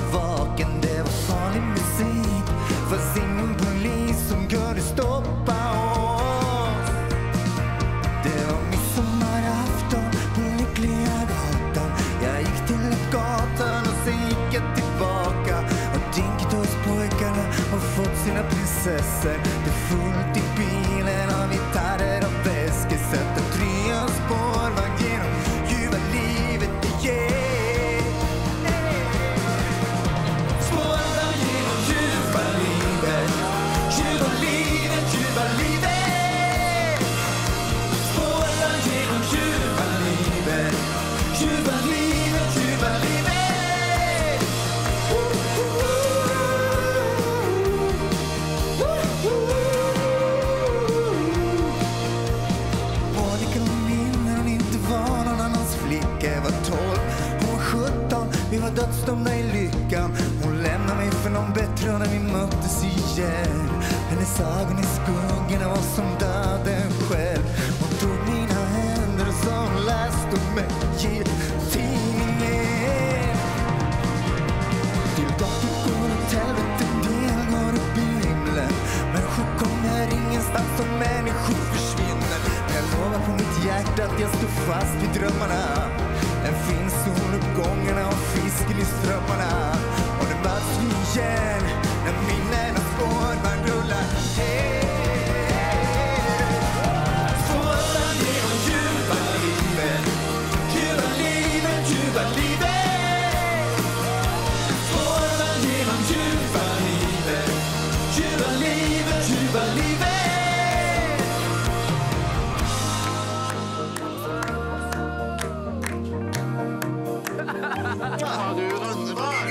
vaken. Det var farlig musik, fast ingen polis som kunde stoppa oss. Det var midsommarafton på Lyckliga gatan. Jag gick till gatan och sen gick jag tillbaka. Och dinket hos pojkarna har fått sina prinsessor. Det är fullt i bilen av gitarrer och väskor. Sätter 3 spårvagn genom ljuva livet igen. Spårvagn genom ljuva livet. Ljuva livet, ljuva livet. Spårvagn genom ljuva livet. Ljuva livet, ljuva livet. Jag var 12, hon var 17, vi var dödsdömda i lyckan. Hon lämnade mig för någon bättre när vi möttes igen. Hennes ögon i skuggorna var som döden själv. Hon tog mina händer och så hon läste om mig i tidningen. Till datorn går åt helvete, del går upp i himlen. Människor kommer ingenstans och människor försvinner. Jag lovar på mitt hjärta att jag står fast vid drömmarna. En fin soluppgångarna och fisken i strömmarna. Och nu möts vi igen när minnena spårvagn rullar. Spårvagn genom ljuva livet. Ljuva livet, ljuva livet. Spårvagn genom ljuva livet. Ljuva livet, ljuva livet. Ja, du är underbar.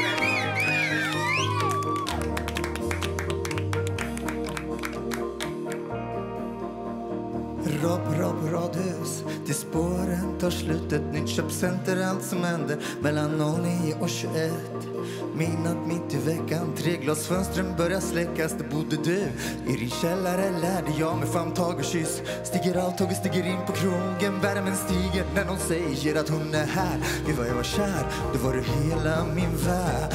Radhus. Till spåren tar slut. Ett nytt köpcenter, allt som händer mellan 09 och 21. Midnatt mitt i veckan. 3 glasfönstren börjar släckas. Det bodde du i din källare. Lärde jag mig famntag och kyss. Stiger av tåget, stiger in på krogen. Värmen stiger när någon säger att hon är här. Gud vad jag var kär, då var du hela min värld.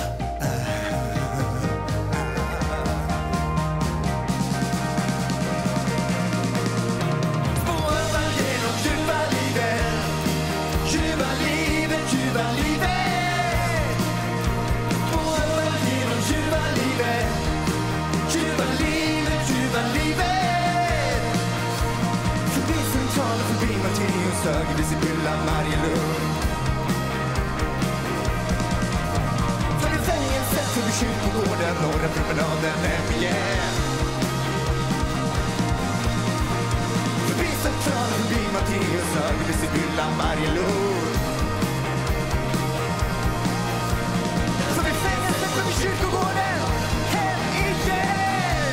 Spårvagn genom ljuva livet. Ljuva livet, ljuva livet. Spårvagn genom ljuva livet. Ljuva livet, ljuva livet. Förbi Centralen, förbi Matteus, Höger, Sibylla, Marielund. Förbi fängelset, förbi kyrkogården, norra promenaden hem igen. Förbi Centralen, förbi Matteus, Höger, Sibylla, Marielund. Förbi fängelset, förbi kyrkogården, hem igen.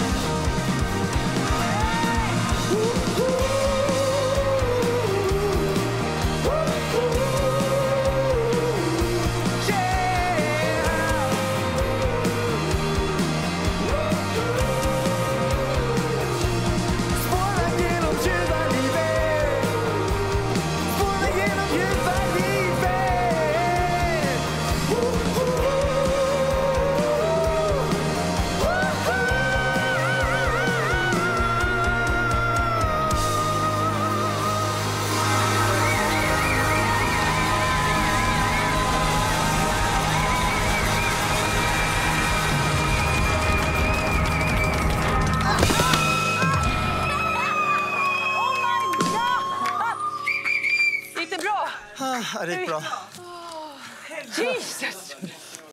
Spårvagn genom ljuva livet. Spårvagn genom ljuva livet. Gick det bra? Det gick bra. Jesus!